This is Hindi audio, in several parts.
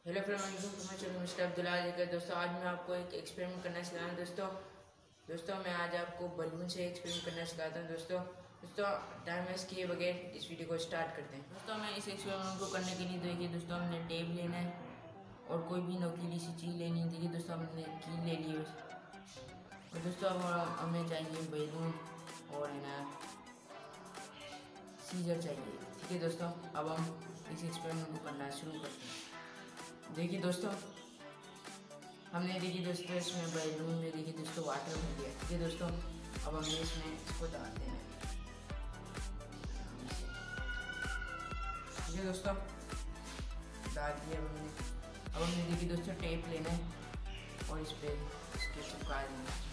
हेलो फ्रेंड्स, मिस्टर अब्दुल्ला लेकर दोस्तों आज मैं आपको एक एक्सपेरिमेंट करना सिखा रहा हूँ। दोस्तों मैं आज आपको बलून से एक्सपेरिमेंट करना सिखाता हूँ। दोस्तों टाइम वेस्ट किए बगैर इस वीडियो को स्टार्ट करते हैं। दोस्तों मैं इस एक्सपेरिमेंट को करने के लिए देखिए दोस्तों हमने टेप लेना है और कोई भी नोकीली सी चीज़ लेनी है। देखिए दोस्तों हमने कील ले ली है और दोस्तों अब हमें चाहिए बैलून और है ना सीजर चाहिए। ठीक है दोस्तों, अब हम इस एक्सपेरिमेंट को करना शुरू करते हैं। देखिए दोस्तों हमने इसमें बैलून में देखिए दोस्तों वाटर भर दिया। ठीक है दोस्तों, अब हमने इसमें इसको डालते हैं। ठीक है दोस्तों, डाल दिया हमने। अब हमने देखिए दोस्तों टेप लेना है और इस पर इसके चिपका देना है।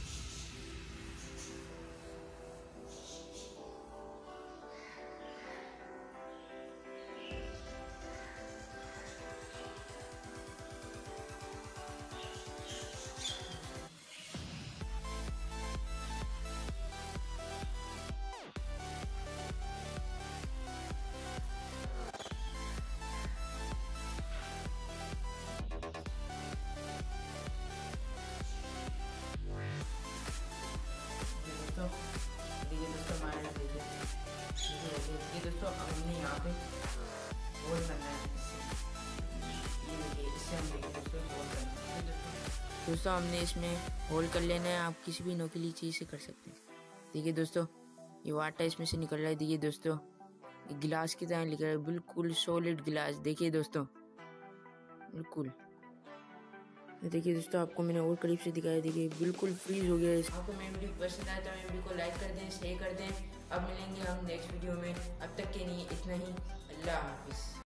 देखिए दोस्तों हमारे देखिए दोस्तों अब हमने यहाँ पे होल करना है। ये देखिए इससे हम देखिए दोस्तों होल करना है। दोस्तों हमने इसमें होल कर लेना है। आप किसी भी नोकीली चीज़ से कर सकते हैं। देखिए दोस्तों ये वाटर इसमें से निकल रहा है। देखिए दोस्तों ये गिलास की तरह निकल रहा है, बिल्कुल सॉलिड गिलास। देखिए दोस्तों बिल्कुल। देखिए दोस्तों आपको मैंने और करीब से दिखाया। देखिए बिल्कुल फ्रीज हो गया है। आपको मेरी वीडियो पसंद आया तो मेरी वीडियो को लाइक कर दें, शेयर कर दें। अब मिलेंगे हम नेक्स्ट वीडियो में। अब तक के लिए इतना ही। अल्लाह हाफिज़।